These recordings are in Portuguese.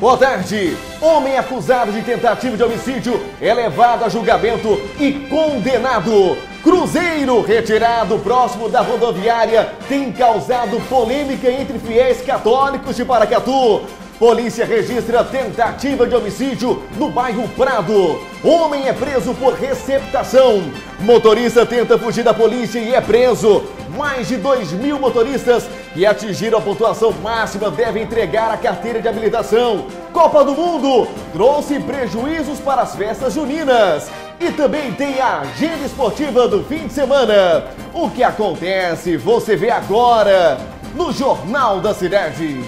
Boa tarde. Homem acusado de tentativa de homicídio é levado a julgamento e condenado. Cruzeiro retirado próximo da rodoviária tem causado polêmica entre fiéis católicos de Paracatu. Polícia registra tentativa de homicídio no bairro Prado. Homem é preso por receptação. Motorista tenta fugir da polícia e é preso. Mais de 2.000 motoristas que atingiram a pontuação máxima devem entregar a carteira de habilitação. Copa do Mundo trouxe prejuízos para as festas juninas. E também tem a agenda esportiva do fim de semana. O que acontece você vê agora no Jornal da Cidade.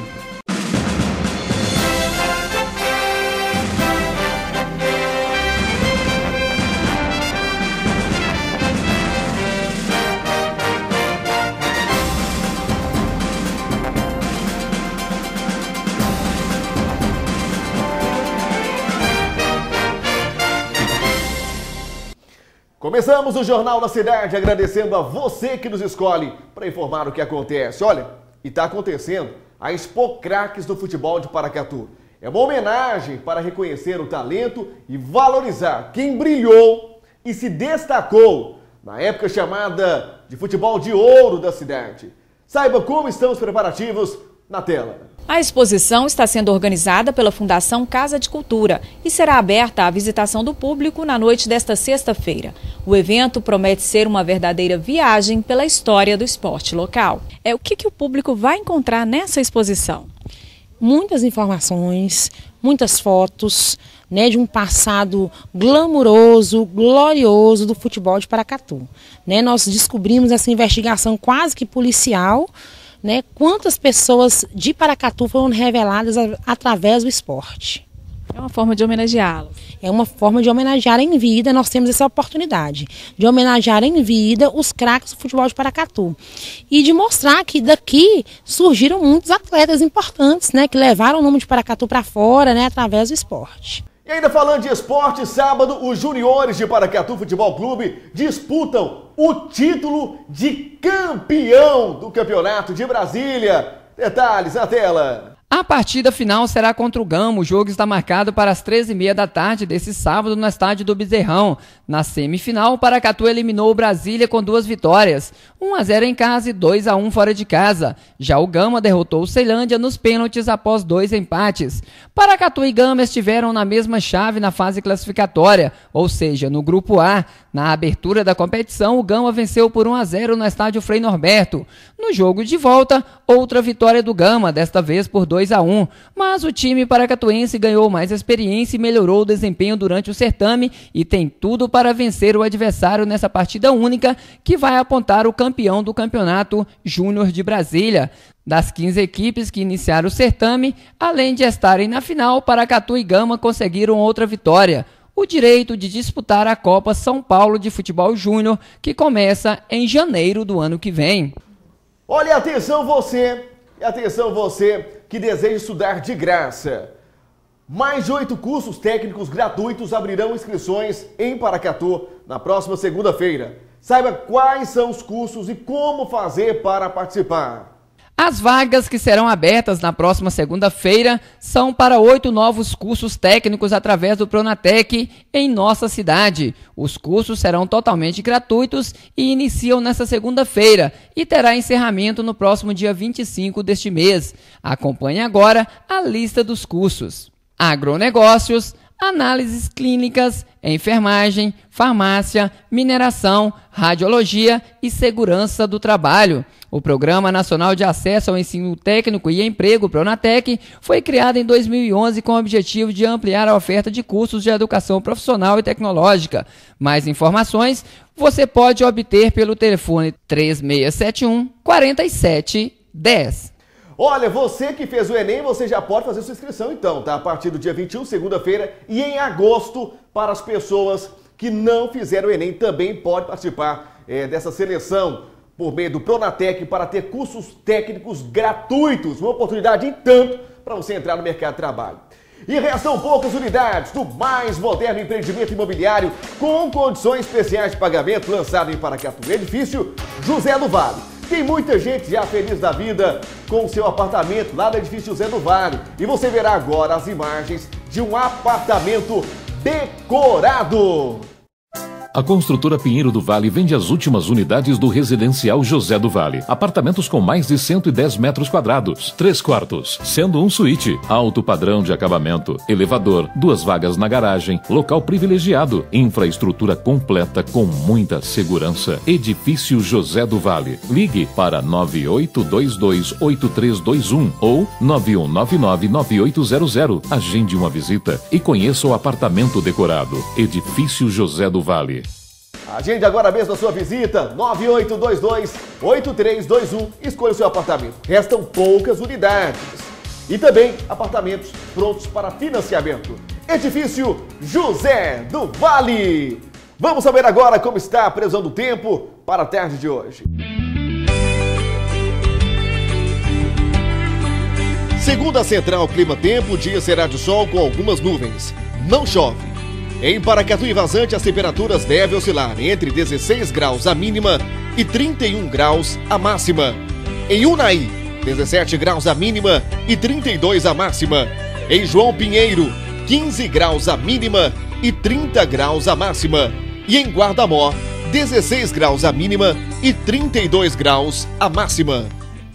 Começamos o Jornal da Cidade agradecendo a você que nos escolhe para informar o que acontece. Olha, e está acontecendo a Expo Craques do Futebol de Paracatu. É uma homenagem para reconhecer o talento e valorizar quem brilhou e se destacou na época chamada de futebol de ouro da cidade. Saiba como estão os preparativos na tela. A exposição está sendo organizada pela Fundação Casa de Cultura e será aberta à visitação do público na noite desta sexta-feira. O evento promete ser uma verdadeira viagem pela história do esporte local. O que o público vai encontrar nessa exposição? Muitas informações, muitas fotos, de um passado glamuroso, glorioso do futebol de Paracatu. Nós descobrimos essa investigação quase que policial, quantas pessoas de Paracatu foram reveladas através do esporte. É uma forma de homenageá-los. É uma forma de homenagear em vida, nós temos essa oportunidade de homenagear em vida os craques do futebol de Paracatu. E de mostrar que daqui surgiram muitos atletas importantes, que levaram o nome de Paracatu para fora, através do esporte. E ainda falando de esporte, sábado os juniores de Paracatu Futebol Clube disputam o título de campeão do Campeonato de Brasília. Detalhes na tela. A partida final será contra o Gama. O jogo está marcado para as 13h30 da tarde desse sábado no estádio do Bezerrão. Na semifinal, o Paracatu eliminou o Brasília com 2 vitórias, 1-0 em casa e 2-1 fora de casa. Já o Gama derrotou o Ceilândia nos pênaltis após 2 empates. Paracatu e Gama estiveram na mesma chave na fase classificatória, ou seja, no grupo A. Na abertura da competição, o Gama venceu por 1-0 no estádio Frei Norberto. No jogo de volta, outra vitória do Gama, desta vez por 2-1, mas o time paracatuense ganhou mais experiência e melhorou o desempenho durante o certame e tem tudo para vencer o adversário nessa partida única que vai apontar o campeão do Campeonato Júnior de Brasília. Das 15 equipes que iniciaram o certame, além de estarem na final, Paracatu e Gama conseguiram outra vitória: o direito de disputar a Copa São Paulo de Futebol Júnior, que começa em janeiro do ano que vem. Olha, atenção você que deseja estudar de graça. Mais de 8 cursos técnicos gratuitos abrirão inscrições em Paracatu na próxima segunda-feira. Saiba quais são os cursos e como fazer para participar. As vagas que serão abertas na próxima segunda-feira são para 8 novos cursos técnicos através do Pronatec em nossa cidade. Os cursos serão totalmente gratuitos e iniciam nesta segunda-feira e terá encerramento no próximo dia 25 deste mês. Acompanhe agora a lista dos cursos: agronegócios, análises clínicas, enfermagem, farmácia, mineração, radiologia e segurança do trabalho. O Programa Nacional de Acesso ao Ensino Técnico e Emprego, Pronatec, foi criado em 2011 com o objetivo de ampliar a oferta de cursos de educação profissional e tecnológica. Mais informações você pode obter pelo telefone 3671-4710. Olha, você que fez o Enem, você já pode fazer sua inscrição então, tá? A partir do dia 21, segunda-feira, e em agosto, para as pessoas que não fizeram o Enem, também pode participar dessa seleção por meio do Pronatec para ter cursos técnicos gratuitos. Uma oportunidade em tanto para você entrar no mercado de trabalho. E restam poucas unidades do mais moderno empreendimento imobiliário com condições especiais de pagamento lançado em Paracatu, edifício José do Vale. Tem muita gente já feliz da vida com o seu apartamento lá no edifício José do Vale. E você verá agora as imagens de um apartamento decorado. A construtora Pinheiro do Vale vende as últimas unidades do residencial José do Vale. Apartamentos com mais de 110 metros quadrados, 3 quartos, sendo um suíte, alto padrão de acabamento, elevador, 2 vagas na garagem, local privilegiado, infraestrutura completa com muita segurança. Edifício José do Vale. Ligue para 98228321 ou 91999800. Agende uma visita e conheça o apartamento decorado. Edifício José do Vale. Agende agora mesmo a sua visita, 9822-8321. Escolha o seu apartamento. Restam poucas unidades. E também apartamentos prontos para financiamento. Edifício José do Vale. Vamos saber agora como está a previsão do tempo para a tarde de hoje. Segundo a Central Clima Tempo, o dia será de sol com algumas nuvens. Não chove. Em Paracatu e Vazante, as temperaturas devem oscilar entre 16 graus a mínima e 31 graus a máxima. Em Unai, 17 graus a mínima e 32 a máxima. Em João Pinheiro, 15 graus a mínima e 30 graus a máxima. E em Guarda-Mor, 16 graus a mínima e 32 graus a máxima.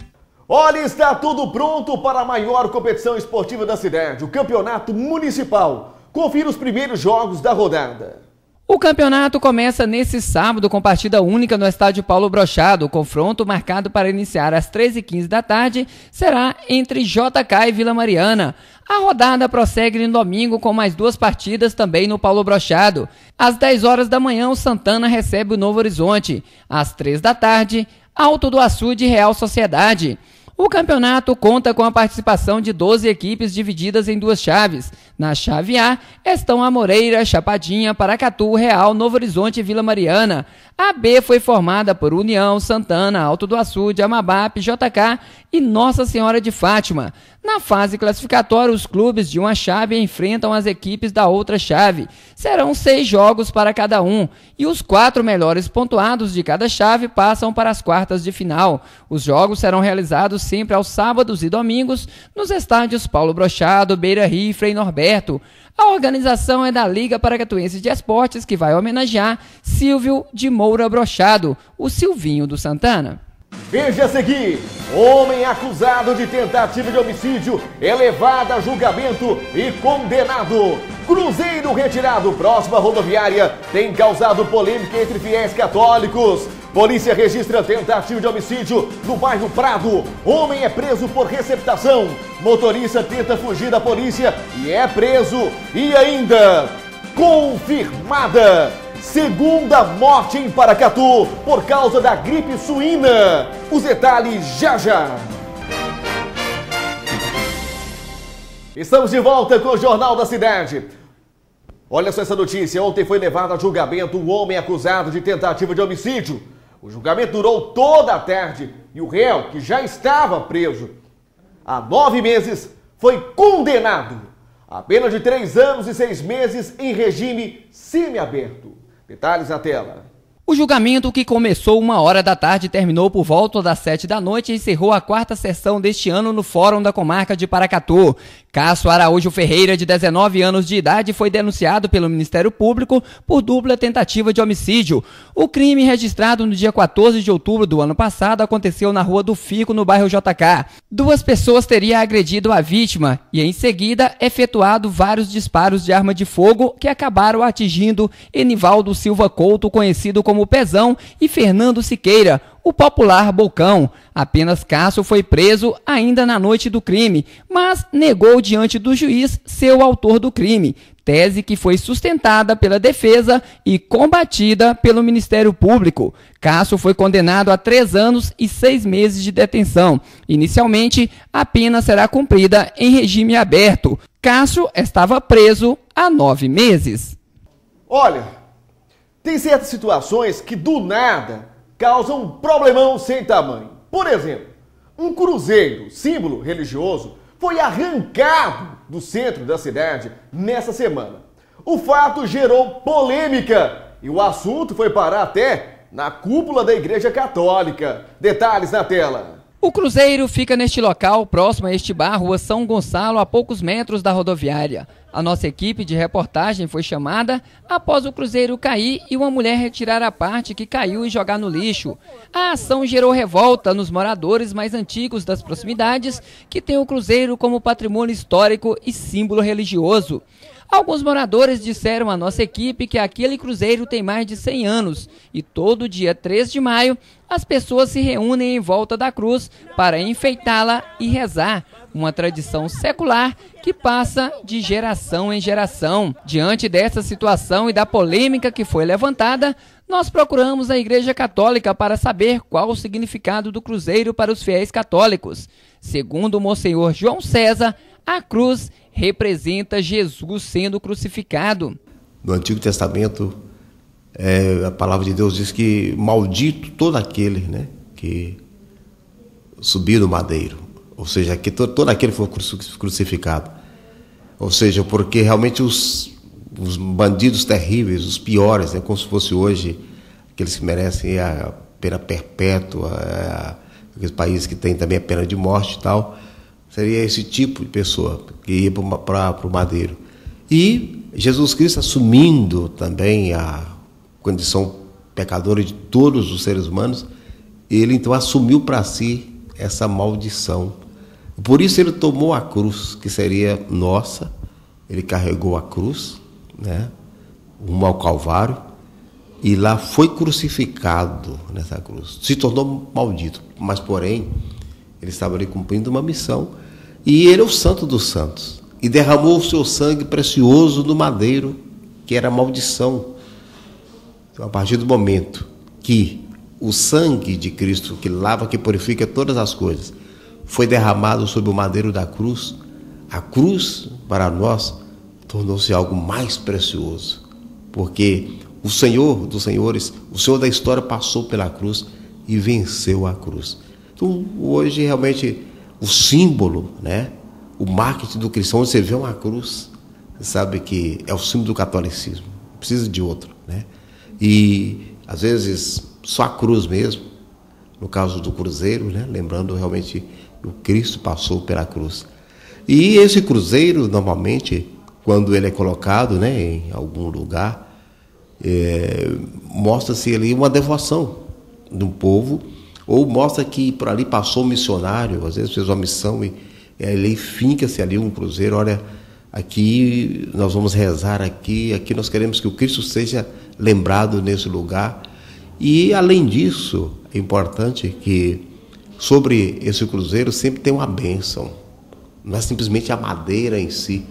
Olha, está tudo pronto para a maior competição esportiva da cidade, o Campeonato Municipal. Confira os primeiros jogos da rodada. O campeonato começa nesse sábado com partida única no estádio Paulo Brochado. O confronto, marcado para iniciar às 13h15 da tarde, será entre JK e Vila Mariana. A rodada prossegue no domingo com mais 2 partidas também no Paulo Brochado. Às 10 horas da manhã, o Santana recebe o Novo Horizonte. Às 3 da tarde, Alto do Açude e Real Sociedade. O campeonato conta com a participação de 12 equipes divididas em 2 chaves. Na chave A estão Amoreira, Chapadinha, Paracatu, Real, Novo Horizonte e Vila Mariana. A B foi formada por União, Santana, Alto do Açude, Amabap, JK e Nossa Senhora de Fátima. Na fase classificatória, os clubes de uma chave enfrentam as equipes da outra chave. Serão 6 jogos para cada um e os 4 melhores pontuados de cada chave passam para as quartas de final. Os jogos serão realizados sempre aos sábados e domingos nos estádios Paulo Brochado, Beira-Rio e Frei Norberto. A organização é da Liga Paracatuense de Esportes, que vai homenagear Silvio de Moura Brochado, o Silvinho do Santana. Veja a seguir, homem acusado de tentativa de homicídio é levado a julgamento e condenado. Cruzeiro retirado próximo à rodoviária tem causado polêmica entre fiéis católicos. Polícia registra tentativa de homicídio no bairro Prado. Homem é preso por receptação. Motorista tenta fugir da polícia e é preso. E ainda, confirmada segunda morte em Paracatu por causa da gripe suína. Os detalhes já já. Estamos de volta com o Jornal da Cidade. Olha só essa notícia. Ontem foi levado a julgamento um homem acusado de tentativa de homicídio. O julgamento durou toda a tarde e o réu, que já estava preso há 9 meses, foi condenado a pena de 3 anos e 6 meses em regime semiaberto. Detalhes na tela. O julgamento, que começou 1h da tarde e terminou por volta das 7 da noite, encerrou a 4ª sessão deste ano no Fórum da Comarca de Paracatu. Cássio Araújo Ferreira, de 19 anos de idade, foi denunciado pelo Ministério Público por dupla tentativa de homicídio. O crime, registrado no dia 14 de outubro do ano passado, aconteceu na Rua do Fico, no bairro JK. 2 pessoas teriam agredido a vítima e, em seguida, efetuado vários disparos de arma de fogo que acabaram atingindo Enivaldo Silva Couto, conhecido como Pezão, e Fernando Siqueira, o popular Bocão. Apenas Cássio foi preso ainda na noite do crime, mas negou diante do juiz ser o autor do crime, tese que foi sustentada pela defesa e combatida pelo Ministério Público. Cássio foi condenado a 3 anos e 6 meses de detenção. Inicialmente, a pena será cumprida em regime aberto. Cássio estava preso há 9 meses. Olha, tem certas situações que do nada causam um problemão sem tamanho. Por exemplo, um cruzeiro, símbolo religioso, foi arrancado do centro da cidade nessa semana. O fato gerou polêmica e o assunto foi parar até na cúpula da Igreja Católica. Detalhes na tela. O cruzeiro fica neste local, próximo a este bar, Rua São Gonçalo, a poucos metros da rodoviária. A nossa equipe de reportagem foi chamada após o cruzeiro cair e uma mulher retirar a parte que caiu e jogar no lixo. A ação gerou revolta nos moradores mais antigos das proximidades, que têm o cruzeiro como patrimônio histórico e símbolo religioso. Alguns moradores disseram à nossa equipe que aquele cruzeiro tem mais de 100 anos e todo dia 3 de maio as pessoas se reúnem em volta da cruz para enfeitá-la e rezar, uma tradição secular que passa de geração em geração. Diante dessa situação e da polêmica que foi levantada, nós procuramos a Igreja Católica para saber qual o significado do cruzeiro para os fiéis católicos. Segundo o Monsenhor João César, a cruz representa Jesus sendo crucificado. No Antigo Testamento, a palavra de Deus diz que maldito todo aquele, né, que subir no madeiro. Ou seja, que todo aquele que foi crucificado. Ou seja, porque realmente os bandidos terríveis, os piores, né, como se fosse hoje, aqueles que merecem a pena perpétua, aqueles países que têm também a pena de morte e tal, seria esse tipo de pessoa que ia para o madeiro. E Jesus Cristo, assumindo também a condição pecadora de todos os seres humanos, ele então assumiu para si essa maldição. Por isso ele tomou a cruz, que seria nossa, ele carregou a cruz, né, rumo ao Calvário, e lá foi crucificado nessa cruz. Se tornou maldito, mas porém, ele estava ali cumprindo uma missão, e ele é o santo dos santos, e derramou o seu sangue precioso no madeiro, que era a maldição. Então, a partir do momento que o sangue de Cristo, que lava, que purifica todas as coisas, foi derramado sobre o madeiro da cruz, a cruz, para nós, tornou-se algo mais precioso, porque o Senhor dos senhores, o Senhor da história, passou pela cruz e venceu a cruz. Então, hoje, realmente, o símbolo, né, o marketing do cristão, onde você vê uma cruz, você sabe que é o símbolo do catolicismo, precisa de outro, né? E, às vezes, só a cruz mesmo, no caso do cruzeiro, né, lembrando realmente o Cristo passou pela cruz. E esse cruzeiro, normalmente, quando ele é colocado, né, em algum lugar, mostra-se ali uma devoção do povo, ou mostra que por ali passou um missionário, às vezes fez uma missão e ali finca-se ali um cruzeiro. Olha, aqui nós vamos rezar, aqui nós queremos que o Cristo seja lembrado nesse lugar. E além disso, é importante que sobre esse cruzeiro sempre tem uma bênção, não é simplesmente a madeira em si,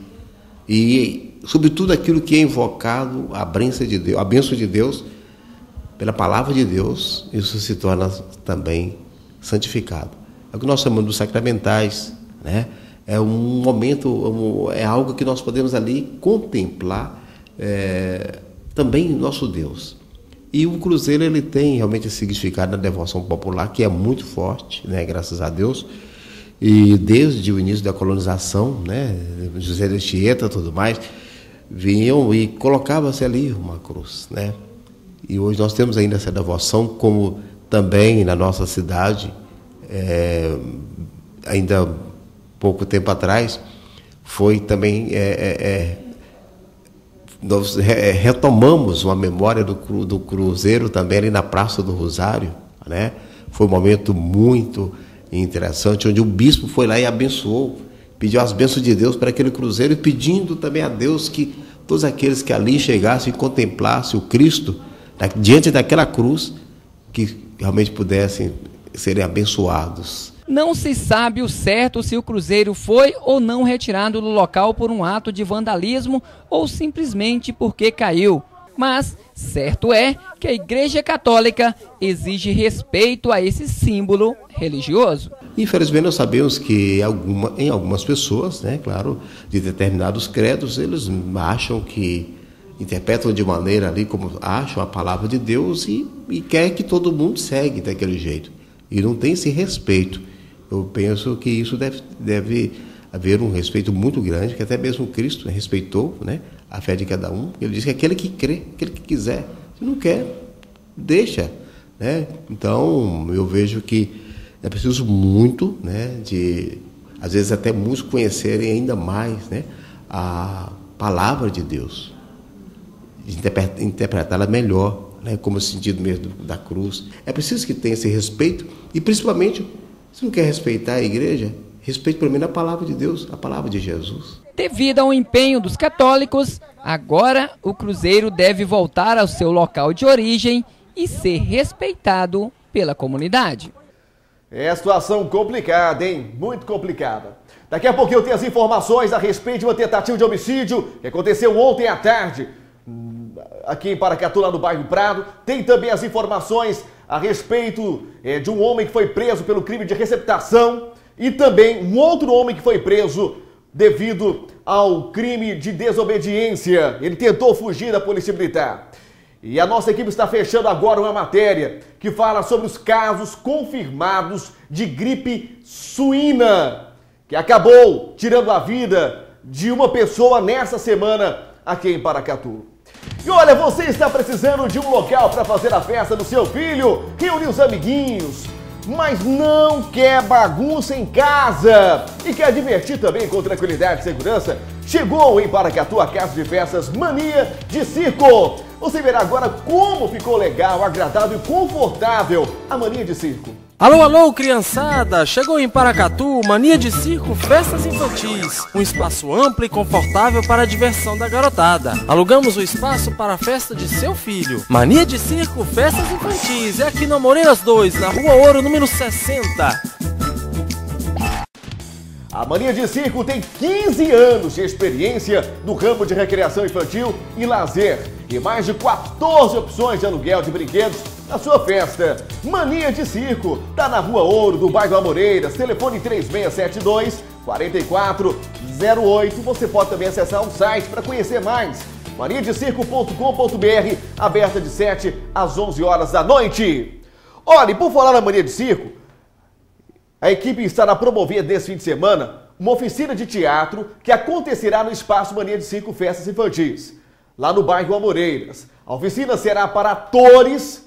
e sobre tudo aquilo que é invocado, a bênção de Deus, pela palavra de Deus, isso se torna também santificado. É o que nós chamamos dos sacramentais, né? É um momento, é algo que nós podemos ali contemplar também nosso Deus. E o cruzeiro, ele tem realmente esse significado na devoção popular, que é muito forte, né, graças a Deus. E desde o início da colonização, né, José de Anchieta e tudo mais, vinham e colocavam-se ali uma cruz, né? E hoje nós temos ainda essa devoção, como também na nossa cidade, ainda pouco tempo atrás, foi também... nós retomamos uma memória do cruzeiro também ali na Praça do Rosário, né? Foi um momento muito interessante, onde o bispo foi lá e abençoou, pediu as bênçãos de Deus para aquele cruzeiro, e pedindo também a Deus que todos aqueles que ali chegassem e contemplassem o Cristo diante daquela cruz, que realmente pudessem serem abençoados. Não se sabe o certo se o cruzeiro foi ou não retirado do local por um ato de vandalismo ou simplesmente porque caiu. Mas certo é que a Igreja Católica exige respeito a esse símbolo religioso. Infelizmente nós sabemos que em algumas pessoas, né, claro, de determinados credos, eles acham que interpretam de maneira ali como acham a palavra de Deus e quer que todo mundo segue daquele jeito. E não tem esse respeito. Eu penso que isso deve haver um respeito muito grande, que até mesmo Cristo respeitou, né, a fé de cada um. Ele diz que aquele que crê, aquele que quiser, se não quer, deixa. né? Então, eu vejo que é preciso muito, né, às vezes até muitos conhecerem ainda mais, né, a palavra de Deus, interpretá-la melhor, né, como o sentido mesmo da cruz. É preciso que tenha esse respeito e, principalmente, se não quer respeitar a igreja, respeite pelo menos a palavra de Deus, a palavra de Jesus. Devido ao empenho dos católicos, agora o Cruzeiro deve voltar ao seu local de origem e ser respeitado pela comunidade. É situação complicada, hein? Muito complicada. Daqui a pouquinho eu tenho as informações a respeito de uma tentativa de homicídio que aconteceu ontem à tarde, aqui em Paracatu, lá no bairro Prado. Tem também as informações a respeito de um homem que foi preso pelo crime de receptação e também um outro homem que foi preso devido ao crime de desobediência. Ele tentou fugir da Polícia Militar. E a nossa equipe está fechando agora uma matéria que fala sobre os casos confirmados de gripe suína, que acabou tirando a vida de uma pessoa nessa semana aqui em Paracatu. E olha, você está precisando de um local para fazer a festa do seu filho, reunir os amiguinhos, mas não quer bagunça em casa e quer divertir também com tranquilidade e segurança? Chegou em Paracatu a Casa de Festas Mania de Circo. Você verá agora como ficou legal, agradável e confortável a Mania de Circo. Alô, alô, criançada! Chegou em Paracatu Mania de Circo Festas Infantis. Um espaço amplo e confortável para a diversão da garotada. Alugamos o espaço para a festa de seu filho. Mania de Circo Festas Infantis. É aqui no Moreiras 2, na Rua Ouro, número 60. A Mania de Circo tem 15 anos de experiência no ramo de recreação infantil e lazer e mais de 14 opções de aluguel de brinquedos na sua festa. Mania de Circo está na Rua Ouro, do bairro Amoreiras, telefone 3672-4408. Você pode também acessar o site para conhecer mais, maniadecirco.com.br, aberta de 7 às 11 horas da noite. Olha, e por falar na Mania de Circo, a equipe estará promovendo nesse fim de semana uma oficina de teatro que acontecerá no Espaço Mania de Circo Festas Infantis, lá no bairro Amoreiras. A oficina será para atores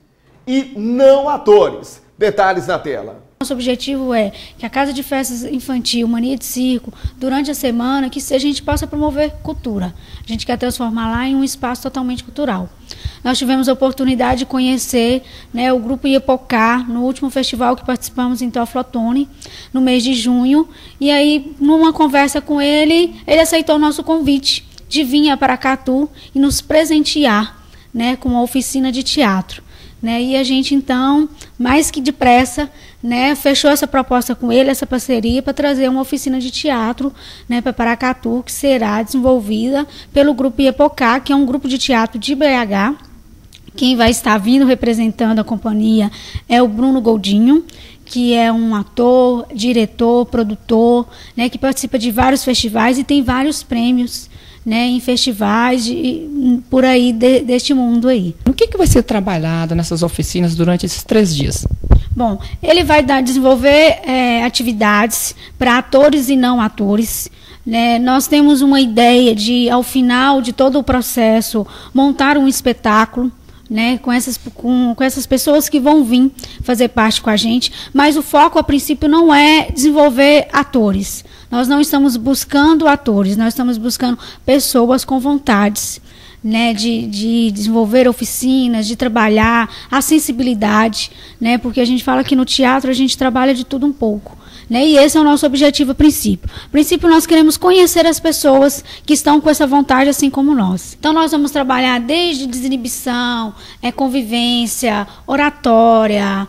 e não atores. Detalhes na tela. Nosso objetivo é que a Casa de Festas Infantil, Mania de Circo, durante a semana, que a gente possa promover cultura. A gente quer transformar lá em um espaço totalmente cultural. Nós tivemos a oportunidade de conhecer, né, o Grupo Iepocá no último festival que participamos em Teófilo, no mês de junho. E aí, numa conversa com ele aceitou o nosso convite de vir a Paracatu e nos presentear, né, com uma oficina de teatro. Né, e a gente, então, mais que depressa, né, fechou essa proposta com ele, essa parceria, para trazer uma oficina de teatro, né, para Paracatu, que será desenvolvida pelo Grupo Iepocá, que é um grupo de teatro de BH. Quem vai estar vindo representando a companhia é o Bruno Goldinho, que é um ator, diretor, produtor, né, que participa de vários festivais e tem vários prêmios, né, em festivais por aí deste mundo aí. O que vai ser trabalhado nessas oficinas durante esses 3 dias? Bom, ele vai desenvolver atividades para atores e não atores. Né? Nós temos uma ideia de, ao final de todo o processo, montar um espetáculo, né, com essas pessoas que vão vir fazer parte com a gente, mas o foco, a princípio, não é desenvolver atores. Nós não estamos buscando atores, nós estamos buscando pessoas com vontades, né, de desenvolver oficinas, de trabalhar a sensibilidade, né, porque a gente fala que no teatro a gente trabalha de tudo um pouco. Né, e esse é o nosso objetivo a princípio. A princípio, nós queremos conhecer as pessoas que estão com essa vontade, assim como nós. Então, nós vamos trabalhar desde desinibição, convivência, oratória,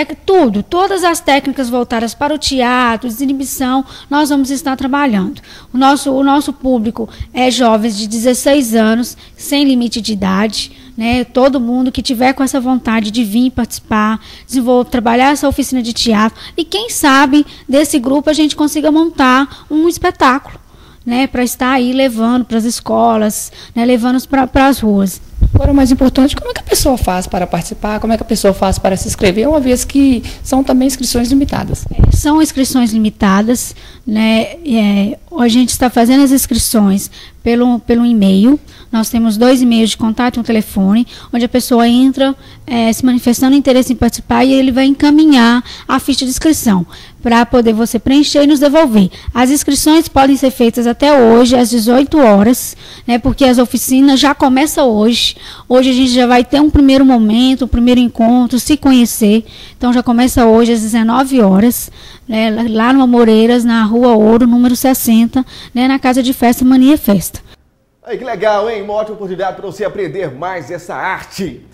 todas as técnicas voltadas para o teatro, desinibição, nós vamos estar trabalhando. O nosso público é jovens de 16 anos, sem limite de idade, né? Todo mundo que tiver com essa vontade de vir participar, trabalhar essa oficina de teatro, e quem sabe desse grupo a gente consiga montar um espetáculo, né? Para estar aí levando para as escolas, né? Levando para as ruas. Agora, o mais importante, como é que a pessoa faz para participar, como é que a pessoa faz para se inscrever, uma vez que são também inscrições limitadas? São inscrições limitadas, né? A gente está fazendo as inscrições pelo e-mail. Nós temos 2 e-mails de contato e um telefone, onde a pessoa entra se manifestando interesse em participar e ele vai encaminhar a ficha de inscrição para poder você preencher e nos devolver. As inscrições podem ser feitas até hoje, às 18 horas, né, porque as oficinas já começam hoje. Hoje a gente já vai ter um primeiro momento, um primeiro encontro, se conhecer. Então já começa hoje às 19 horas, né, lá no Amoreiras, na Rua Ouro, número 60, né, na Casa de Festa Mania Festa. Aí, que legal, hein? Uma ótima oportunidade para você aprender mais essa arte.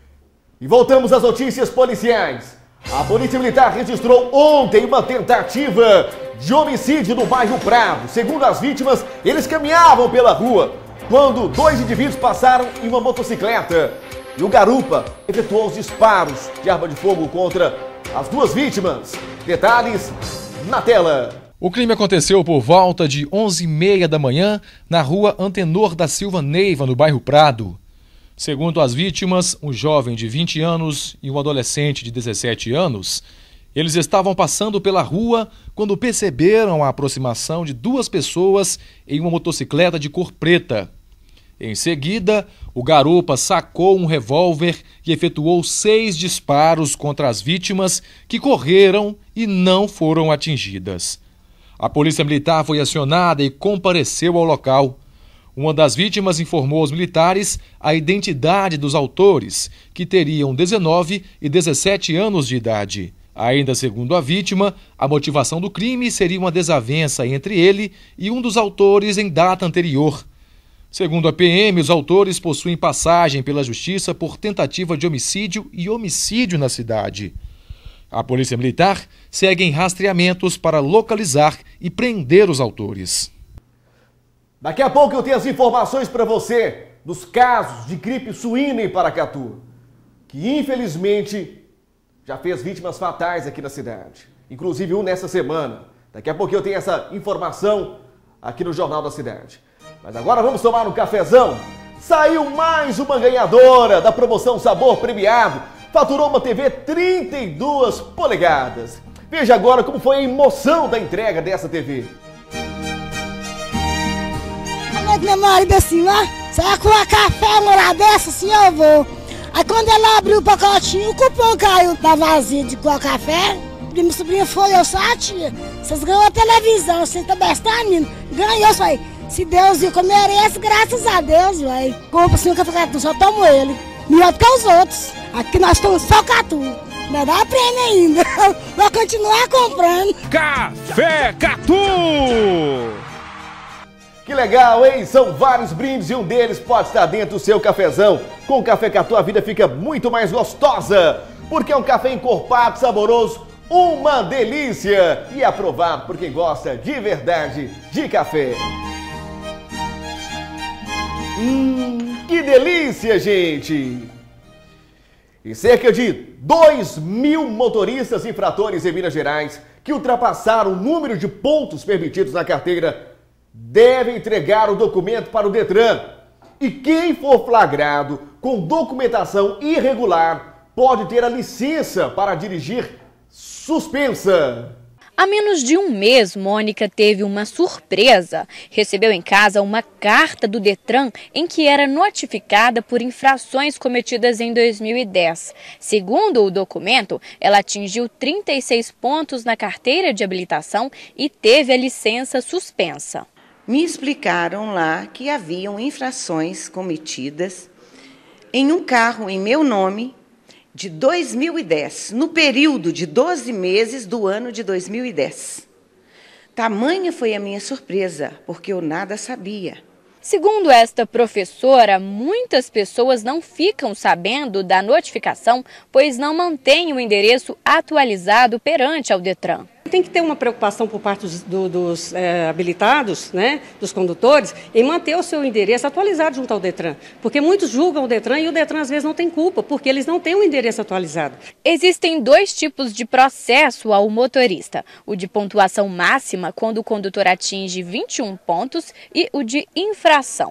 E voltamos às notícias policiais. A Polícia Militar registrou ontem uma tentativa de homicídio no bairro Prado. Segundo as vítimas, eles caminhavam pela rua quando 2 indivíduos passaram em uma motocicleta. E o garupa efetuou os disparos de arma de fogo contra as 2 vítimas. Detalhes na tela. O crime aconteceu por volta de 11h30 da manhã na rua Antenor da Silva Neiva, no bairro Prado. Segundo as vítimas, um jovem de 20 anos e um adolescente de 17 anos, eles estavam passando pela rua quando perceberam a aproximação de 2 pessoas em uma motocicleta de cor preta. Em seguida, o garupa sacou um revólver e efetuou 6 disparos contra as vítimas, que correram e não foram atingidas. A Polícia Militar foi acionada e compareceu ao local. Uma das vítimas informou aos militares a identidade dos autores, que teriam 19 e 17 anos de idade. Ainda segundo a vítima, a motivação do crime seria uma desavença entre ele e um dos autores em data anterior. Segundo a PM, os autores possuem passagem pela Justiça por tentativa de homicídio e homicídio na cidade. A Polícia Militar segue em rastreamentos para localizar e prender os autores. Daqui a pouco eu tenho as informações para você dos casos de gripe suína em Paracatu, que infelizmente já fez vítimas fatais aqui na cidade, inclusive um nessa semana. Daqui a pouco eu tenho essa informação aqui no Jornal da Cidade. Mas agora vamos tomar um cafezão. Saiu mais uma ganhadora da promoção Sabor Premiado. Faturou uma TV 32 polegadas. Veja agora como foi a emoção da entrega dessa TV. Meu marido assim, ó, você vai coar café, uma hora dessa, assim eu vou. Aí quando ela abriu o pacotinho, o cupom caiu da vazia de coar café. Minha sobrinha foi, eu só, tia, vocês ganham a televisão, você tá bestando, ganhou, só aí. Se Deus viu que eu mereço, graças a Deus, velho. Compra assim o café Catu, só tomo ele. Melhor do que os outros. Aqui nós estamos só Catu. Não dá prêmio ainda. Vou continuar comprando. Café Catu! Que legal, hein? São vários brindes e um deles pode estar dentro do seu cafezão. Com o Café Catu a vida fica muito mais gostosa, porque é um café encorpado, saboroso, uma delícia e aprovado por quem gosta de verdade de café. Que delícia, gente! E cerca de 2.000 motoristas infratores em Minas Gerais que ultrapassaram o número de pontos permitidos na carteira devem entregar o documento para o Detran. E quem for flagrado com documentação irregular pode ter a licença para dirigir suspensa. Há menos de um mês, Mônica teve uma surpresa. Recebeu em casa uma carta do Detran em que era notificada por infrações cometidas em 2010. Segundo o documento, ela atingiu 36 pontos na carteira de habilitação e teve a licença suspensa. Me explicaram lá que haviam infrações cometidas em um carro em meu nome de 2010, no período de 12 meses do ano de 2010. Tamanha foi a minha surpresa, porque eu nada sabia. Segundo esta professora, muitas pessoas não ficam sabendo da notificação, pois não mantêm o endereço atualizado perante ao Detran. Tem que ter uma preocupação por parte dos habilitados, né, dos condutores, em manter o seu endereço atualizado junto ao Detran. Porque muitos julgam o Detran e o Detran às vezes não tem culpa, porque eles não têm o endereço atualizado. Existem 2 tipos de processo ao motorista. O de pontuação máxima, quando o condutor atinge 21 pontos, e o de infração,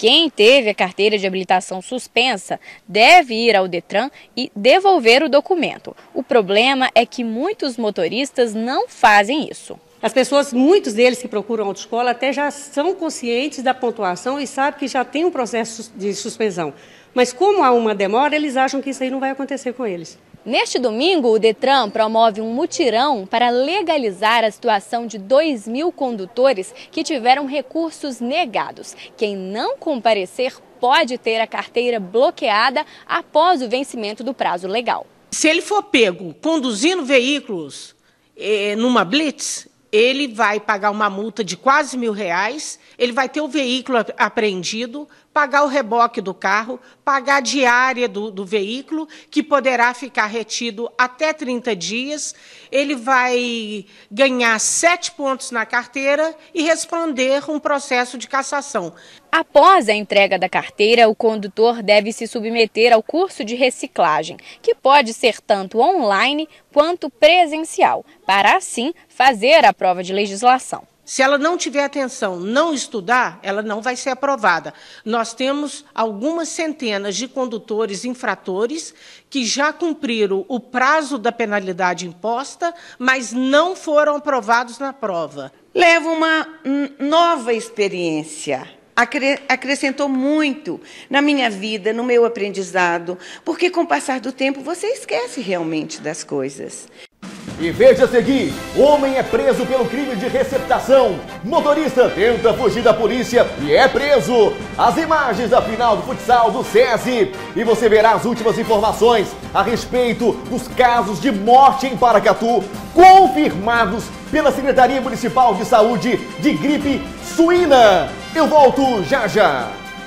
Quem teve a carteira de habilitação suspensa deve ir ao Detran e devolver o documento. O problema é que muitos motoristas não fazem isso. As pessoas, muitos deles que procuram autoescola até já são conscientes da pontuação e sabem que já tem um processo de suspensão. Mas como há uma demora, eles acham que isso aí não vai acontecer com eles. Neste domingo, o Detran promove um mutirão para legalizar a situação de 2.000 condutores que tiveram recursos negados. Quem não comparecer pode ter a carteira bloqueada após o vencimento do prazo legal. Se ele for pego conduzindo veículos numa blitz, ele vai pagar uma multa de quase R$1.000, ele vai ter o veículo apreendido, pagar o reboque do carro, pagar a diária do veículo, que poderá ficar retido até 30 dias, ele vai ganhar 7 pontos na carteira e responder um processo de cassação. Após a entrega da carteira, o condutor deve se submeter ao curso de reciclagem, que pode ser tanto online quanto presencial, para assim fazer a prova de legislação. Se ela não tiver atenção, não estudar, ela não vai ser aprovada. Nós temos algumas centenas de condutores infratores que já cumpriram o prazo da penalidade imposta, mas não foram aprovados na prova. Leva uma nova experiência. Acrescentou muito na minha vida, no meu aprendizado, porque com o passar do tempo você esquece realmente das coisas. E veja a seguir, homem é preso pelo crime de receptação. Motorista tenta fugir da polícia e é preso. As imagens da final do futsal do SESI. E você verá as últimas informações a respeito dos casos de morte em Paracatu, confirmados pela Secretaria Municipal de Saúde de gripe suína. Eu volto já já.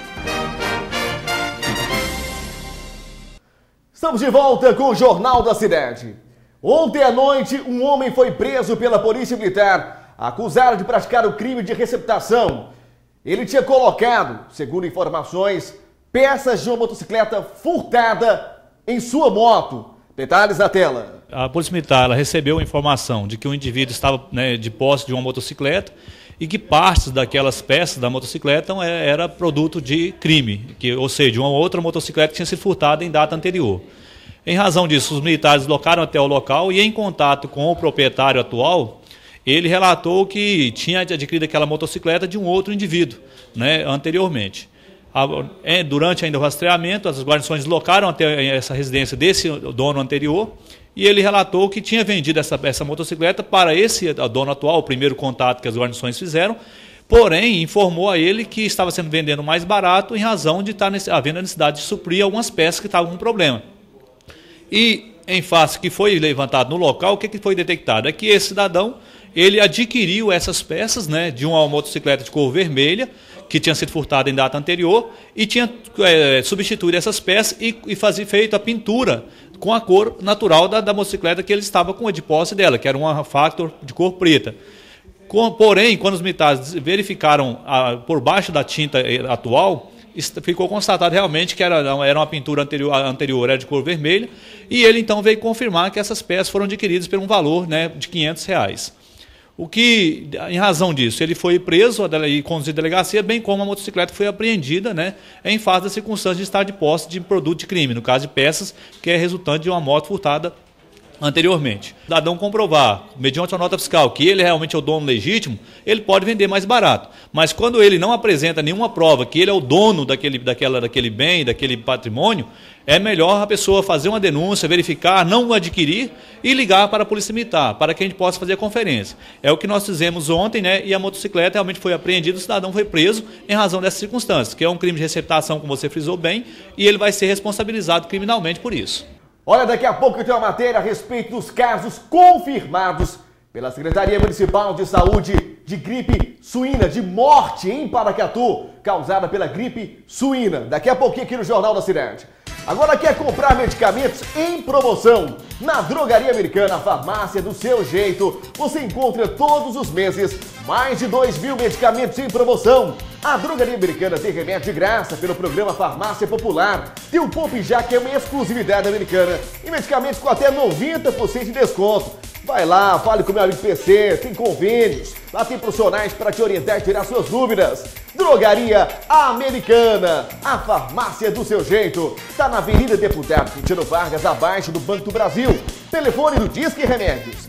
Estamos de volta com o Jornal da Cidade. Ontem à noite, um homem foi preso pela Polícia Militar, acusado de praticar o crime de receptação. Ele tinha colocado, segundo informações, peças de uma motocicleta furtada em sua moto. Detalhes na tela. A Polícia Militar ela recebeu a informação de que o indivíduo estava de posse de uma motocicleta e que partes daquelas peças da motocicleta era produto de crime, ou seja, de uma outra motocicleta que tinha sido furtada em data anterior. Em razão disso, os militares deslocaram até o local e, em contato com o proprietário atual, ele relatou que tinha adquirido aquela motocicleta de um outro indivíduo, anteriormente. Durante ainda o rastreamento, as guarnições deslocaram até essa residência desse dono anterior e ele relatou que tinha vendido essa motocicleta para esse dono atual, o primeiro contato que as guarnições fizeram, porém informou a ele que estava sendo vendendo mais barato em razão de estar havendo a necessidade de suprir algumas peças que estavam com problema. E, em face que foi levantado no local, o que foi detectado? É que esse cidadão, ele adquiriu essas peças de uma motocicleta de cor vermelha, que tinha sido furtada em data anterior, e tinha substituído essas peças e feito a pintura com a cor natural da motocicleta que ele estava com a de posse dela, que era uma Factor de cor preta. Porém, quando os militares verificaram por baixo da tinta atual, ficou constatado realmente que era uma pintura anterior era de cor vermelha, e ele então veio confirmar que essas peças foram adquiridas por um valor de R$500. O que, em razão disso, ele foi preso e conduzido à delegacia, bem como a motocicleta foi apreendida em face da circunstância de estar de posse de produto de crime, no caso de peças que é resultante de uma moto furtada anteriormente. O cidadão comprovar, mediante a nota fiscal, que ele realmente é o dono legítimo, ele pode vender mais barato. Mas quando ele não apresenta nenhuma prova que ele é o dono daquele bem, daquele patrimônio, é melhor a pessoa fazer uma denúncia, verificar, não adquirir e ligar para a Polícia Militar, para que a gente possa fazer a conferência. É o que nós fizemos ontem, e a motocicleta realmente foi apreendida, o cidadão foi preso em razão dessas circunstâncias, que é um crime de receptação, como você frisou bem, e ele vai ser responsabilizado criminalmente por isso. Olha, daqui a pouco eu tenho uma matéria a respeito dos casos confirmados pela Secretaria Municipal de Saúde de gripe suína, de morte em Paracatu, causada pela gripe suína. Daqui a pouquinho aqui no Jornal da Cidade. Agora quer comprar medicamentos em promoção? Na Drogaria Americana, a farmácia do seu jeito, você encontra todos os meses mais de 2.000 medicamentos em promoção. A Drogaria Americana tem remédio de graça pelo programa Farmácia Popular. Tem o Poupe Já, que é uma exclusividade americana, e medicamentos com até 90% de desconto. Vai lá, fale com o meu amigo PC, tem convênios, lá tem profissionais para te orientar e tirar suas dúvidas. Drogaria Americana, a farmácia do seu jeito. Está na Avenida Deputado Quintino Vargas, abaixo do Banco do Brasil. Telefone do Disque Remédios,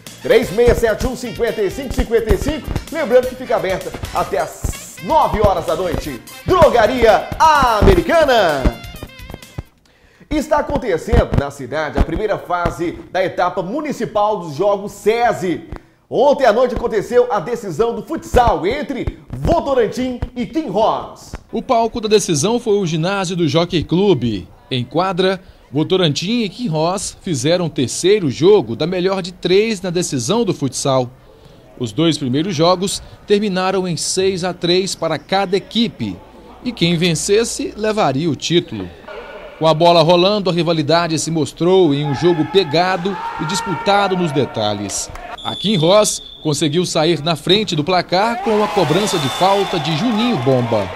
3671-5555. Lembrando que fica aberta até às 9 horas da noite. Drogaria Americana. Está acontecendo na cidade a primeira fase da etapa municipal dos Jogos SESI. Ontem à noite aconteceu a decisão do futsal entre Votorantim e Quinhós. O palco da decisão foi o ginásio do Jockey Clube. Em quadra, Votorantim e Quinhós fizeram o terceiro jogo da melhor de 3 na decisão do futsal. Os 2 primeiros jogos terminaram em 6-3 para cada equipe. E quem vencesse levaria o título. Com a bola rolando, a rivalidade se mostrou em um jogo pegado e disputado nos detalhes. A Quinhós conseguiu sair na frente do placar com a cobrança de falta de Juninho Bomba.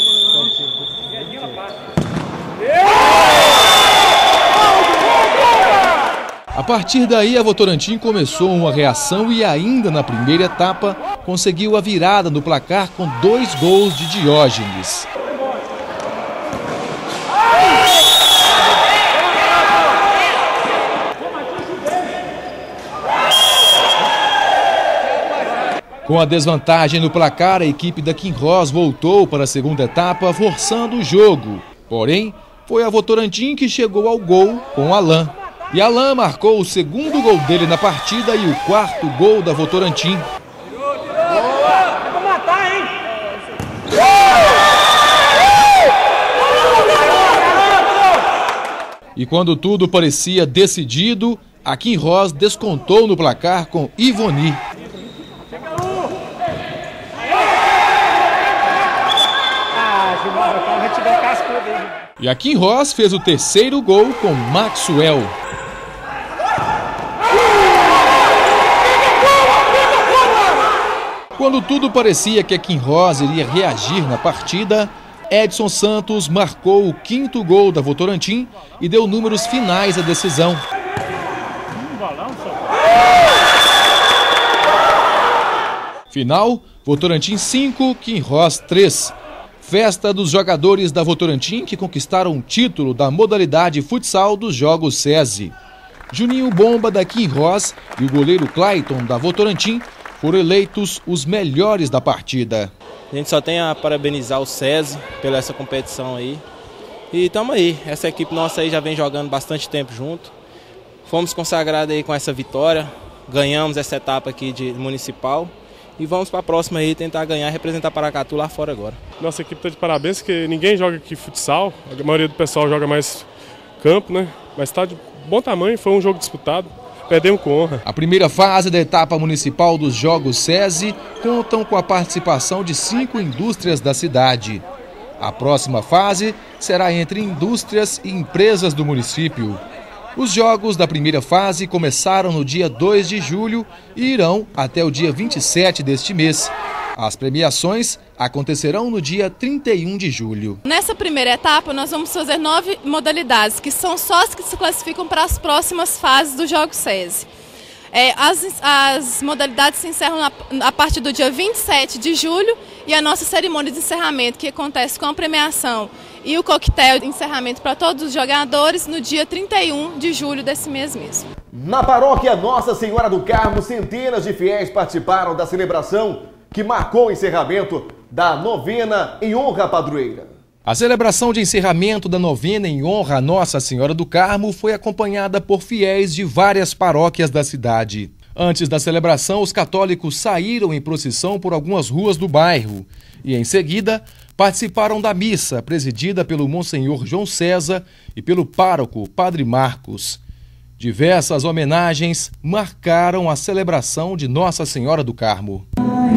A partir daí, a Votorantim começou uma reação e ainda na primeira etapa conseguiu a virada no placar com 2 gols de Diógenes. Com a desvantagem no placar, a equipe da Quinhós voltou para a segunda etapa, forçando o jogo. Porém, foi a Votorantim que chegou ao gol com Alain. E Alain marcou o segundo gol dele na partida e o 4º gol da Votorantim. E quando tudo parecia decidido, a Quinhós descontou no placar com Ivoni. E a Quinhós fez o terceiro gol com Maxwell. Quando tudo parecia que a Quinhós iria reagir na partida, Edson Santos marcou o 5º gol da Votorantim e deu números finais à decisão. Final, Votorantim 5, Quinhós 3. Festa dos jogadores da Votorantim que conquistaram o título da modalidade futsal dos Jogos SESI. Juninho Bomba da Quinhós e o goleiro Clayton da Votorantim foram eleitos os melhores da partida. A gente só tem a parabenizar o SESI pela essa competição aí. E estamos aí, essa equipe nossa aí já vem jogando bastante tempo junto. Fomos consagrados aí com essa vitória, ganhamos essa etapa aqui de municipal. E vamos para a próxima aí tentar ganhar e representar Paracatu lá fora agora. Nossa equipe está de parabéns, porque ninguém joga aqui futsal, a maioria do pessoal joga mais campo, né? Mas está de bom tamanho, foi um jogo disputado, perdemos com honra. A primeira fase da etapa municipal dos Jogos SESI contam com a participação de 5 indústrias da cidade. A próxima fase será entre indústrias e empresas do município. Os jogos da primeira fase começaram no dia 2 de julho e irão até o dia 27 deste mês. As premiações acontecerão no dia 31 de julho. Nessa primeira etapa, nós vamos fazer 9 modalidades, que são só as que se classificam para as próximas fases do Jogo SESI. As modalidades se encerram a partir do dia 27 de julho e a nossa cerimônia de encerramento, que acontece com a premiação e o coquetel de encerramento para todos os jogadores no dia 31 de julho desse mês mesmo. Na paróquia Nossa Senhora do Carmo, centenas de fiéis participaram da celebração que marcou o encerramento da novena em honra à padroeira. A celebração de encerramento da novena em honra a Nossa Senhora do Carmo foi acompanhada por fiéis de várias paróquias da cidade. Antes da celebração, os católicos saíram em procissão por algumas ruas do bairro e, em seguida, participaram da missa presidida pelo Monsenhor João César e pelo pároco Padre Marcos. Diversas homenagens marcaram a celebração de Nossa Senhora do Carmo.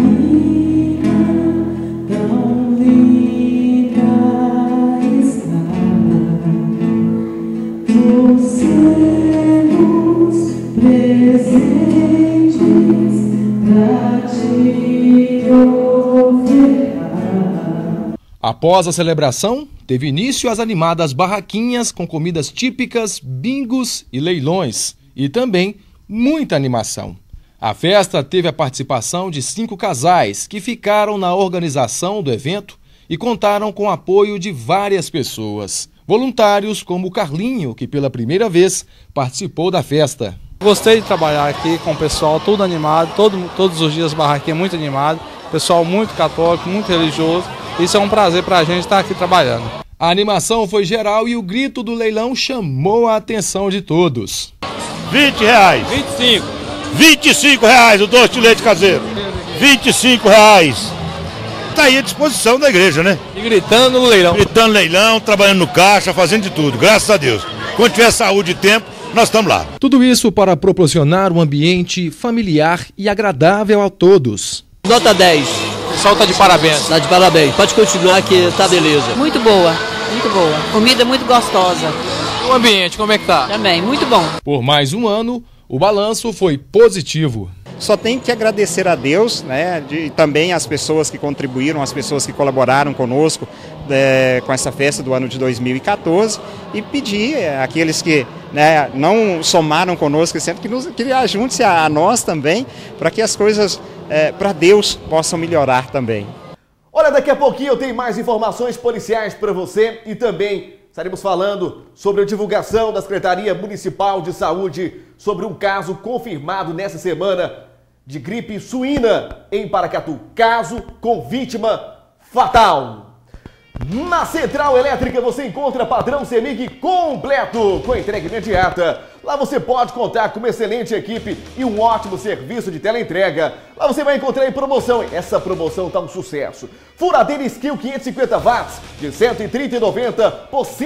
Após a celebração, teve início as animadas barraquinhas com comidas típicas, bingos e leilões. E também muita animação. A festa teve a participação de 5 casais que ficaram na organização do evento e contaram com o apoio de várias pessoas. Voluntários como o Carlinho, que pela primeira vez participou da festa. Gostei de trabalhar aqui com o pessoal todo animado, todos os dias barraquinha muito animado, pessoal muito católico, muito religioso. Isso é um prazer para a gente estar aqui trabalhando. A animação foi geral e o grito do leilão chamou a atenção de todos. R$20. 25. R$25 o doce de leite caseiro. R$25. Tá aí à disposição da igreja, né? E gritando no leilão. Gritando no leilão, trabalhando no caixa, fazendo de tudo, graças a Deus. Quando tiver saúde e tempo, nós estamos lá. Tudo isso para proporcionar um ambiente familiar e agradável a todos. Nota 10. O pessoal tá de parabéns. Tá de parabéns. Pode continuar que tá beleza. Muito boa, muito boa. Comida muito gostosa. O ambiente, como é que tá? Também, muito bom. Por mais um ano, o balanço foi positivo. Só tenho que agradecer a Deus, né, e também as pessoas que contribuíram, as pessoas que colaboraram conosco com essa festa do ano de 2014 e pedir àqueles que, né, não somaram conosco, sempre que ajunte-se a nós também, para que as coisas para Deus possam melhorar também. Olha, daqui a pouquinho eu tenho mais informações policiais para você e também estaremos falando sobre a divulgação da Secretaria Municipal de Saúde sobre um caso confirmado nessa semana de gripe suína em Paracatu. Caso com vítima fatal. Na Central Elétrica você encontra padrão CEMIG completo, com entrega imediata. Lá você pode contar com uma excelente equipe e um ótimo serviço de teleentrega. Lá você vai encontrar em promoção, essa promoção tá um sucesso. Furadeira Skill 550 watts de R$ 130,90 por R$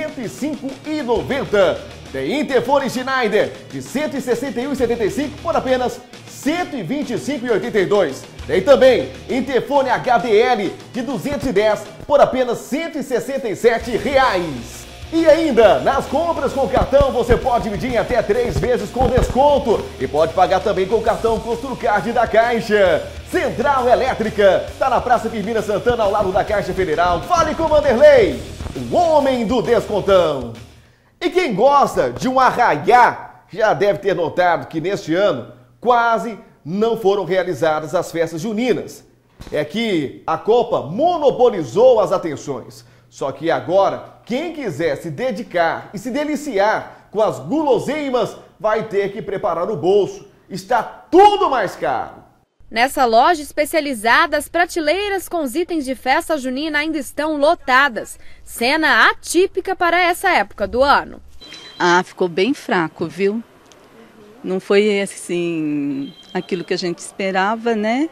105,90. Tem interfone Schneider de R$ 161,75 por apenas R$ 125,82. Tem também interfone HDL de 210 por apenas R$ 167. E ainda, nas compras com cartão, você pode dividir em até 3 vezes com desconto e pode pagar também com o cartão Construcard da Caixa. Central Elétrica, está na Praça Firmina Santana, ao lado da Caixa Federal. Fale com o Vanderlei, o homem do descontão. E quem gosta de um arraiá já deve ter notado que neste ano quase não foram realizadas as festas juninas. É que a Copa monopolizou as atenções. Só que agora, quem quiser se dedicar e se deliciar com as guloseimas vai ter que preparar o bolso. Está tudo mais caro. Nessa loja especializada, as prateleiras com os itens de festa junina ainda estão lotadas. Cena atípica para essa época do ano. Ah, ficou bem fraco, viu? Não foi assim aquilo que a gente esperava, né?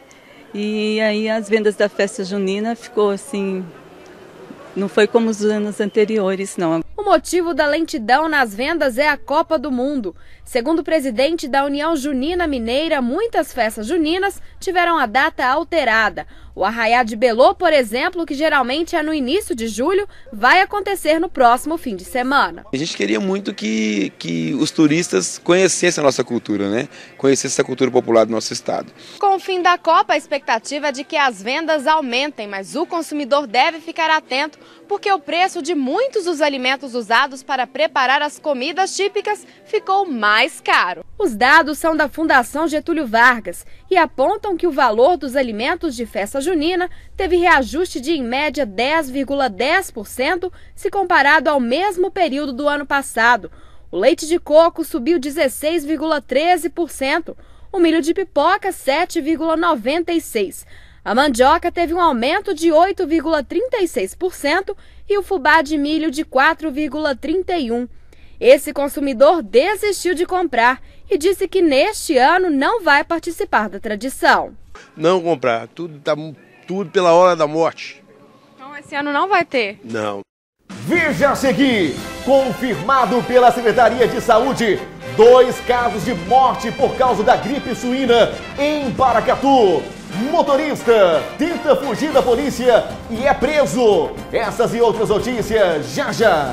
E aí as vendas da festa junina ficou assim, não foi como os anos anteriores, não. O motivo da lentidão nas vendas é a Copa do Mundo. Segundo o presidente da União Junina Mineira, muitas festas juninas tiveram a data alterada. O Arraiá de Belô, por exemplo, que geralmente é no início de julho, vai acontecer no próximo fim de semana. A gente queria muito que os turistas conhecessem a nossa cultura, né? Conhecessem essa cultura popular do nosso estado. Com o fim da Copa, a expectativa é de que as vendas aumentem, mas o consumidor deve ficar atento, porque o preço de muitos dos alimentos usados para preparar as comidas típicas ficou mais caro. Os dados são da Fundação Getúlio Vargas e apontam que o valor dos alimentos de festa junina teve reajuste de, em média, 10,10% se comparado ao mesmo período do ano passado. O leite de coco subiu 16,13%, o milho de pipoca 7,96%. A mandioca teve um aumento de 8,36% e o fubá de milho de 4,31%. Esse consumidor desistiu de comprar e disse que neste ano não vai participar da tradição. Não comprar, tudo pela hora da morte. Então esse ano não vai ter? Não. Veja a seguir, confirmado pela Secretaria de Saúde, 2 casos de morte por causa da gripe suína em Paracatu. Motorista tenta fugir da polícia e é preso. Essas e outras notícias já já.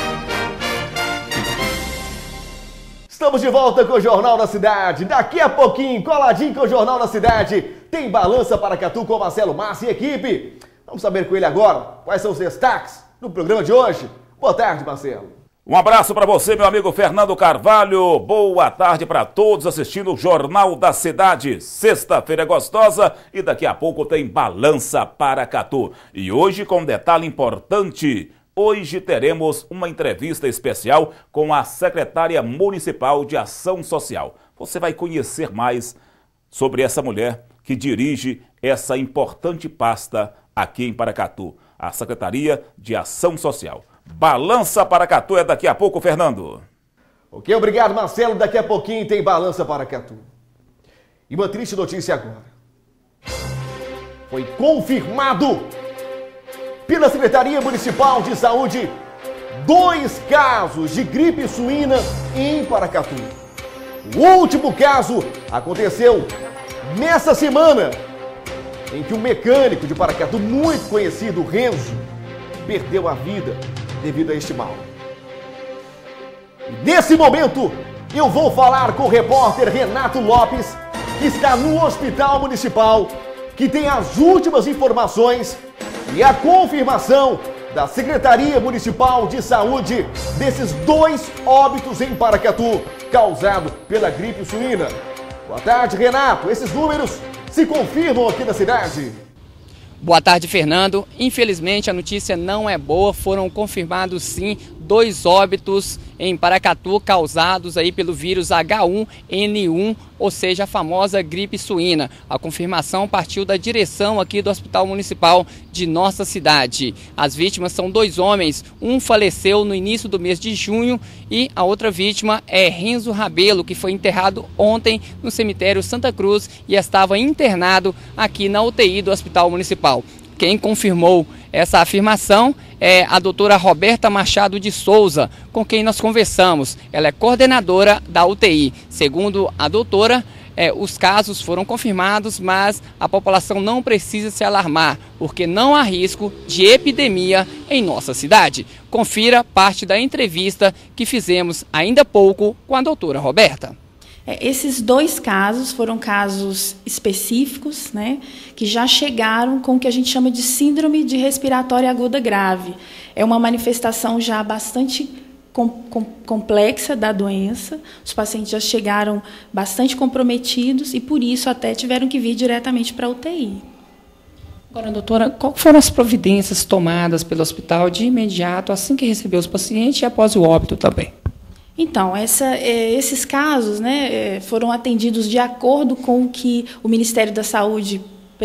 Estamos de volta com o Jornal da Cidade. Daqui a pouquinho, coladinho com o Jornal da Cidade, tem Balança Paracatu com Marcelo Massa e equipe. Vamos saber com ele agora quais são os destaques no programa de hoje. Boa tarde, Marcelo. Um abraço para você, meu amigo Fernando Carvalho. Boa tarde para todos assistindo o Jornal da Cidade. Sexta-feira gostosa e daqui a pouco tem Balança Paracatu. E hoje com um detalhe importante. Hoje teremos uma entrevista especial com a secretária municipal de Ação Social. Você vai conhecer mais sobre essa mulher que dirige essa importante pasta aqui em Paracatu, a Secretaria de Ação Social. Balança Paracatu é daqui a pouco, Fernando. Ok, obrigado, Marcelo. Daqui a pouquinho tem Balança Paracatu. E uma triste notícia agora. Foi confirmado pela Secretaria Municipal de Saúde 2 casos de gripe suína em Paracatu. O último caso aconteceu nessa semana, em que um mecânico de Paracatu muito conhecido, Renzo, perdeu a vida devido a este mal. E nesse momento, eu vou falar com o repórter Renato Lopes, que está no Hospital Municipal, que tem as últimas informações e a confirmação da Secretaria Municipal de Saúde desses 2 óbitos em Paracatu, causado pela gripe suína. Boa tarde, Renato. Esses números se confirmam aqui na cidade? Boa tarde, Fernando. Infelizmente a notícia não é boa, foram confirmados sim 2 óbitos em Paracatu causados aí pelo vírus H1N1, ou seja, a famosa gripe suína. A confirmação partiu da direção aqui do Hospital Municipal de nossa cidade. As vítimas são 2 homens, um faleceu no início do mês de junho e a outra vítima é Renzo Rabelo, que foi enterrado ontem no cemitério Santa Cruz e estava internado aqui na UTI do Hospital Municipal. Quem confirmou essa afirmação é a doutora Roberta Machado de Souza, com quem nós conversamos. Ela é coordenadora da UTI. Segundo a doutora, os casos foram confirmados, mas a população não precisa se alarmar, porque não há risco de epidemia em nossa cidade. Confira parte da entrevista que fizemos ainda há pouco com a doutora Roberta. Esses 2 casos foram casos específicos, né, que já chegaram com o que a gente chama de síndrome de respiratória aguda grave. É uma manifestação já bastante complexa da doença. Os pacientes já chegaram bastante comprometidos e, por isso, até tiveram que vir diretamente para a UTI. Agora, doutora, quais foram as providências tomadas pelo hospital de imediato, assim que recebeu os pacientes e após o óbito também? Então, esses casos, né, foram atendidos de acordo com o que o Ministério da Saúde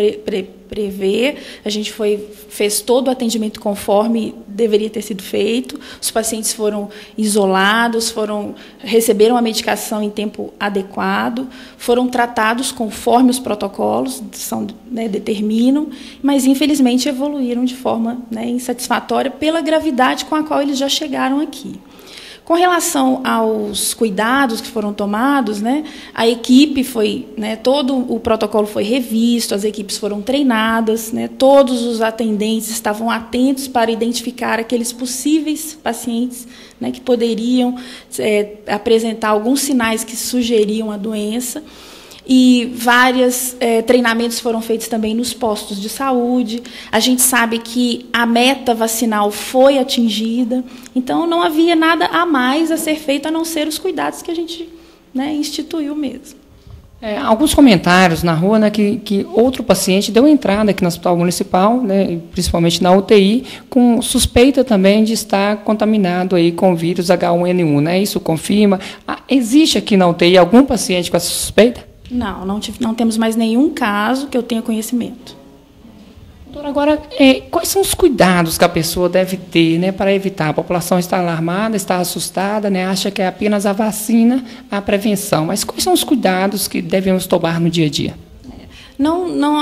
prevê. A gente fez todo o atendimento conforme deveria ter sido feito. Os pacientes foram isolados, receberam a medicação em tempo adequado, foram tratados conforme os protocolos determinam, mas, infelizmente, evoluíram de forma insatisfatória pela gravidade com a qual eles já chegaram aqui. Com relação aos cuidados que foram tomados, a equipe todo o protocolo foi revisto, as equipes foram treinadas, todos os atendentes estavam atentos para identificar aqueles possíveis pacientes que poderiam apresentar alguns sinais que sugeriam a doença. E vários treinamentos foram feitos também nos postos de saúde. A gente sabe que a meta vacinal foi atingida, então não havia nada a mais a ser feito a não ser os cuidados que a gente instituiu mesmo. Alguns comentários na rua que outro paciente deu entrada aqui no Hospital Municipal, principalmente na UTI, com suspeita também de estar contaminado aí com o vírus H1N1. Isso confirma? Existe aqui na UTI algum paciente com essa suspeita? Não temos mais nenhum caso que eu tenha conhecimento. Doutora, agora, quais são os cuidados que a pessoa deve ter para evitar? A população está alarmada, está assustada, acha que é apenas a vacina a prevenção. Mas quais são os cuidados que devemos tomar no dia a dia? Não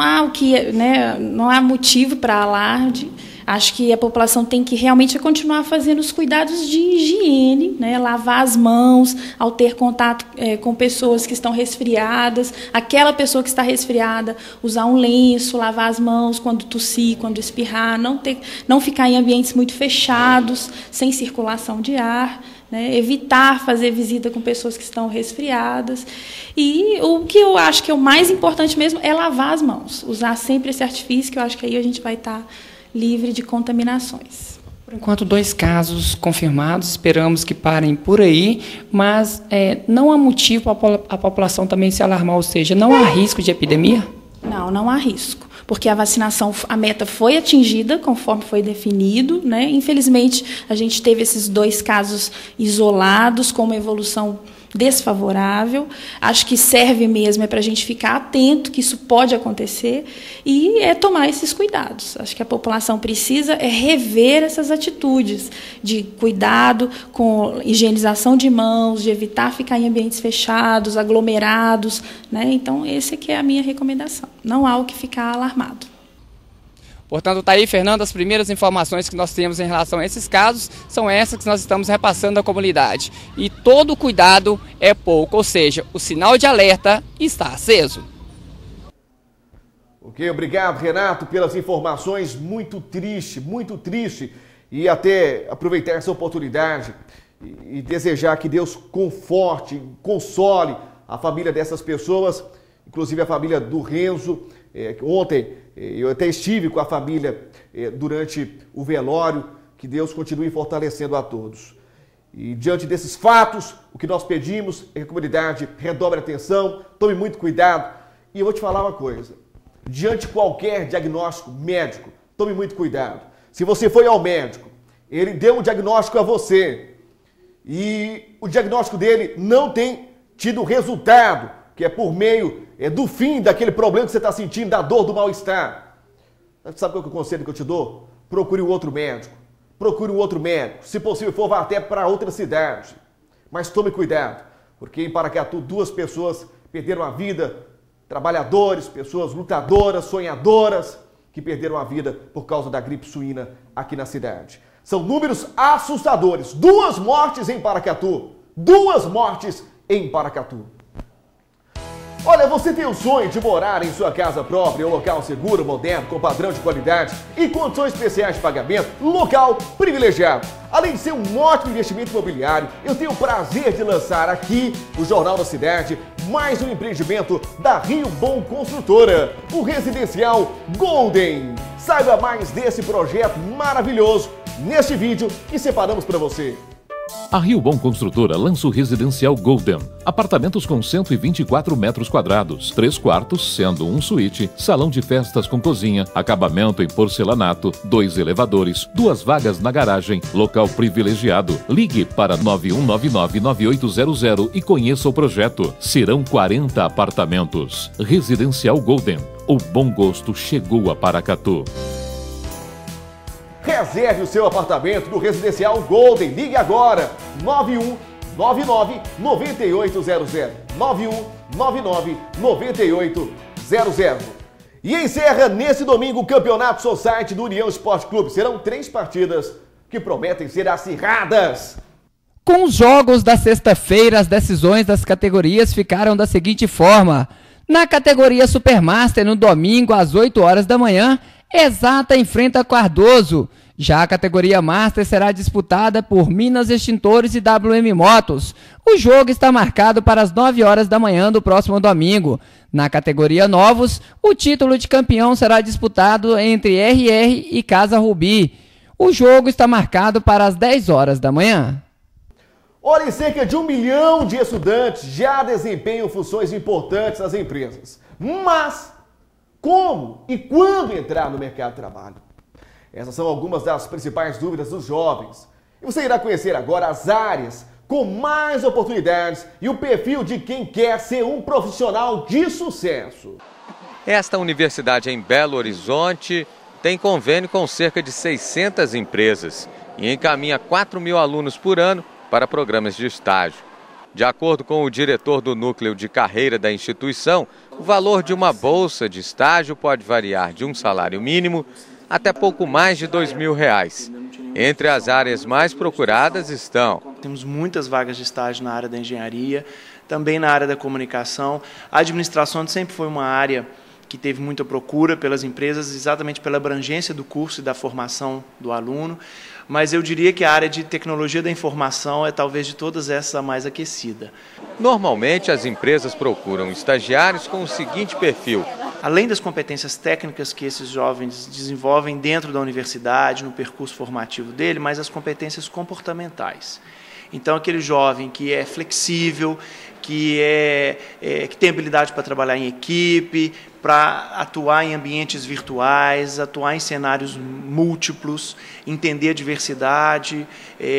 há motivo para alarde. Acho que a população tem que realmente continuar fazendo os cuidados de higiene, lavar as mãos ao ter contato com pessoas que estão resfriadas, aquela pessoa que está resfriada, usar um lenço, lavar as mãos quando tossir, quando espirrar, não ficar em ambientes muito fechados, sem circulação de ar. Evitar fazer visita com pessoas que estão resfriadas. E o que eu acho que é o mais importante mesmo é lavar as mãos, usar sempre esse artifício, que eu acho que aí a gente vai estar livre de contaminações. Por enquanto, 2 casos confirmados, esperamos que parem por aí, mas não há motivo para a população também se alarmar, ou seja, não há risco de epidemia? Não, não há risco, porque a vacinação, a meta foi atingida conforme foi definido, né? Infelizmente, a gente teve esses 2 casos isolados com uma evolução desfavorável. Acho que serve mesmo para a gente ficar atento que isso pode acontecer e tomar esses cuidados. Acho que a população precisa rever essas atitudes de cuidado com higienização de mãos, de evitar ficar em ambientes fechados, aglomerados, né? Então, essa aqui é a minha recomendação. Não há o que ficar alarmado. Portanto, está aí, Fernando, as primeiras informações que nós temos em relação a esses casos são essas que nós estamos repassando à comunidade. E todo cuidado é pouco, ou seja, o sinal de alerta está aceso. Ok, obrigado, Renato, pelas informações. Muito triste, muito triste. E até aproveitar essa oportunidade e desejar que Deus conforte, console a família dessas pessoas, inclusive a família do Renzo. Ontem eu até estive com a família durante o velório. Que Deus continue fortalecendo a todos. E diante desses fatos, o que nós pedimos é que a comunidade redobre a atenção, tome muito cuidado. E eu vou te falar uma coisa, diante de qualquer diagnóstico médico, tome muito cuidado. Se você foi ao médico, ele deu um diagnóstico a você e o diagnóstico dele não tem tido resultado, que é por meio do fim daquele problema que você está sentindo, da dor, do mal-estar. Sabe qual é o conselho que eu te dou? Procure um outro médico. Procure um outro médico. Se possível for, vá até para outra cidade. Mas tome cuidado, porque em Paracatu 2 pessoas perderam a vida, trabalhadores, pessoas lutadoras, sonhadoras, que perderam a vida por causa da gripe suína aqui na cidade. São números assustadores. 2 mortes em Paracatu. 2 mortes em Paracatu. Olha, você tem o sonho de morar em sua casa própria, um local seguro, moderno, com padrão de qualidade e condições especiais de pagamento, local privilegiado. Além de ser um ótimo investimento imobiliário, eu tenho o prazer de lançar aqui, no Jornal da Cidade, mais um empreendimento da Rio Bom Construtora, o Residencial Golden. Saiba mais desse projeto maravilhoso neste vídeo que separamos para você. A Rio Bom Construtora lança o Residencial Golden. Apartamentos com 124 metros quadrados, 3 quartos, sendo um suíte, salão de festas com cozinha, acabamento em porcelanato, 2 elevadores, 2 vagas na garagem, local privilegiado. Ligue para 9199-9800 e conheça o projeto. Serão 40 apartamentos. Residencial Golden. O bom gosto chegou a Paracatu. Reserve o seu apartamento no Residencial Golden. Ligue agora, 9199-9800. 9199-9800. E encerra nesse domingo o Campeonato Society do União Esporte Clube. Serão 3 partidas que prometem ser acirradas. Com os jogos da sexta-feira, as decisões das categorias ficaram da seguinte forma. Na categoria Supermaster, no domingo, às 8 horas da manhã, Exata enfrenta Cardoso. Já a categoria Master será disputada por Minas Extintores e WM Motos. O jogo está marcado para as 9 horas da manhã do próximo domingo. Na categoria Novos, o título de campeão será disputado entre RR e Casa Rubi. O jogo está marcado para as 10 horas da manhã. Olha, cerca de 1 milhão de estudantes já desempenham funções importantes nas empresas. Mas como e quando entrar no mercado de trabalho? Essas são algumas das principais dúvidas dos jovens. E você irá conhecer agora as áreas com mais oportunidades e o perfil de quem quer ser um profissional de sucesso. Esta universidade em Belo Horizonte tem convênio com cerca de 600 empresas e encaminha 4.000 alunos por ano para programas de estágio. De acordo com o diretor do núcleo de carreira da instituição, o valor de uma bolsa de estágio pode variar de um salário mínimo até pouco mais de R$2.000. Entre as áreas mais procuradas estão: temos muitas vagas de estágio na área da engenharia, também na área da comunicação. A administração sempre foi uma área que teve muita procura pelas empresas, exatamente pela abrangência do curso e da formação do aluno, mas eu diria que a área de tecnologia da informação é talvez de todas essas a mais aquecida. Normalmente, as empresas procuram estagiários com o seguinte perfil: além das competências técnicas que esses jovens desenvolvem dentro da universidade, no percurso formativo dele, mas as competências comportamentais. Então, aquele jovem que é flexível, que tem habilidade para trabalhar em equipe, para atuar em ambientes virtuais, atuar em cenários múltiplos, entender a diversidade,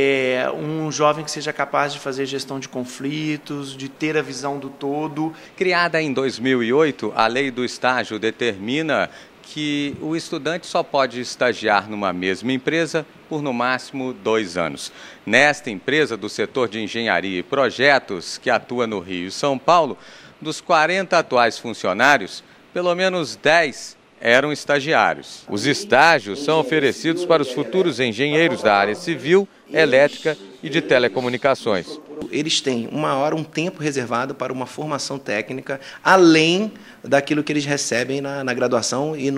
um jovem que seja capaz de fazer gestão de conflitos, de ter a visão do todo. Criada em 2008, a Lei do Estágio determina que o estudante só pode estagiar numa mesma empresa por no máximo 2 anos. Nesta empresa do setor de engenharia e projetos, que atua no Rio e São Paulo, dos 40 atuais funcionários, pelo menos 10 eram estagiários. Os estágios são oferecidos para os futuros engenheiros da área civil, elétrica e de telecomunicações. Eles têm um tempo reservado para uma formação técnica, além daquilo que eles recebem na graduação e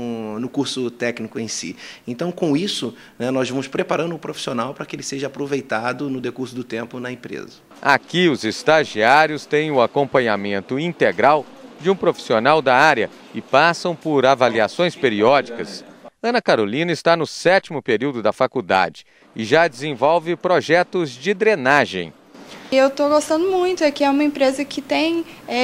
no curso técnico em si. Então, com isso, né, nós vamos preparando o profissional para que ele seja aproveitado no decurso do tempo na empresa. Aqui, os estagiários têm o acompanhamento integral de um profissional da área e passam por avaliações periódicas. Ana Carolina está no 7º período da faculdade e já desenvolve projetos de drenagem. Eu estou gostando muito, aqui é uma empresa que tem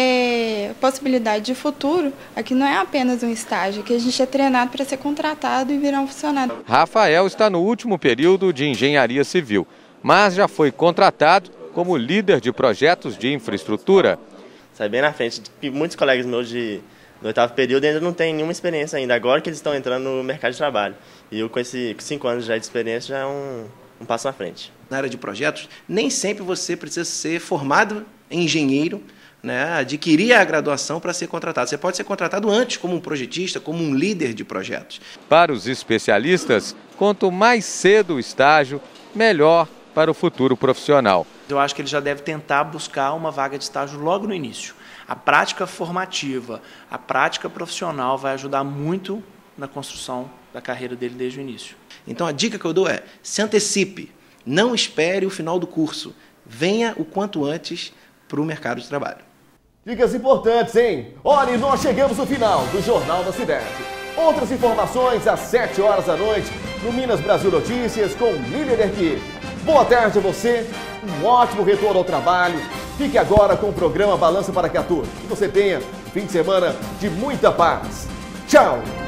possibilidade de futuro, aqui não é apenas um estágio, aqui a gente é treinado para ser contratado e virar um funcionário. Rafael está no último período de engenharia civil, mas já foi contratado como líder de projetos de infraestrutura. Sai bem na frente, muitos colegas meus no 8º período ainda não têm nenhuma experiência ainda, agora que eles estão entrando no mercado de trabalho. E eu com esses 5 anos já de experiência já é um passo na frente. Na área de projetos, nem sempre você precisa ser formado em engenheiro, né, adquirir a graduação para ser contratado. Você pode ser contratado antes como um projetista, como um líder de projetos. Para os especialistas, quanto mais cedo o estágio, melhor para o futuro profissional. Eu acho que ele já deve tentar buscar uma vaga de estágio logo no início. A prática formativa, a prática profissional vai ajudar muito na construção da carreira dele desde o início. Então a dica que eu dou é: se antecipe, não espere o final do curso, venha o quanto antes para o mercado de trabalho. Dicas importantes, hein? Olha, nós chegamos no final do Jornal da Cidade. Outras informações às 7 horas da noite no Minas Brasil Notícias com Lília Derqui. Boa tarde a você, um ótimo retorno ao trabalho. Fique agora com o programa Balança Paracatu. Que você tenha um fim de semana de muita paz. Tchau!